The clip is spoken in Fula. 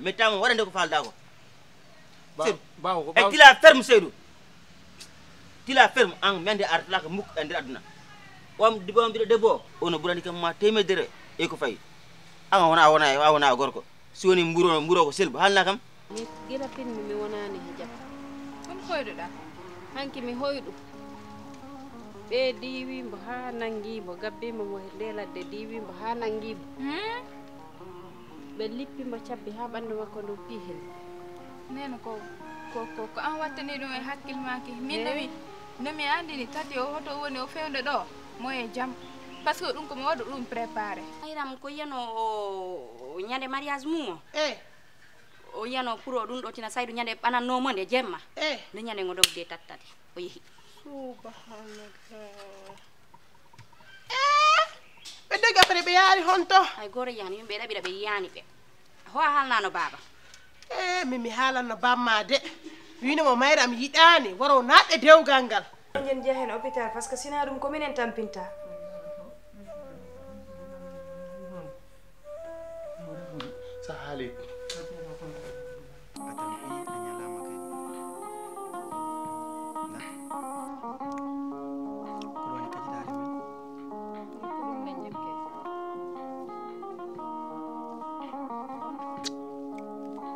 mais tamo waɗande ko falda ko bawo e tila ferme Seydou tila ferme an mende artala ko mukk e nder aduna wam mbiɗo debbo ono ɓurani kam ma temedere e ko fayi an wona gorko si woni mburo ko selbu halna kam mi gila pinmi mi wonani hijab ɗum hoyɗuɗa hanki mi hoyɗu ɓe diwimbo ha nanguimbo gabbimo mo nde ladde diwimbo ha nanguimbo ɓe lippimo cabbi ha ɓandu makko ndu pihel neno ko an wattani ɗum e hakkille maki min nomi andini tati o hoto woni o fewde ɗo moye jaam par ce que ɗum komi waɗu ɗum préparé ayram ko yiyano o ñande mariage mum o yiyano pour o ɗum ɗo tina saydu ñande ɓanannomo nde jemma nde ñande ngo dogde tattati o yeehi subhanallah ɓe dogi après ɓe yaari honto hay goto yiyani yimɓe ɗaɓira ɓe yiyani ɓe ho a haalnano baba mi haalanno bamma de winimo mayram yiɗani waro naɗɗe dewgal ngal jen jehen hôpital par ce que sina ɗum ko minen tampinta